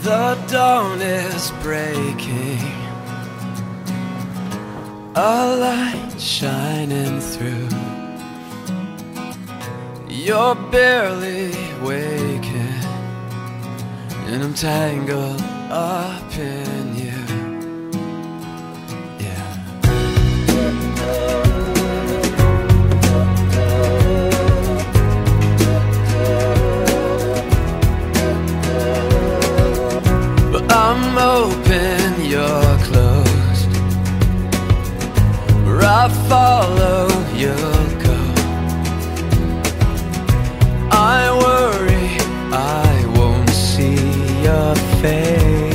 The dawn is breaking, a light shining through. You're barely waking, and I'm tangled up in you. Yeah. But I'm open, you're closed. Where I follow, you'll go. I worry I won't see your face.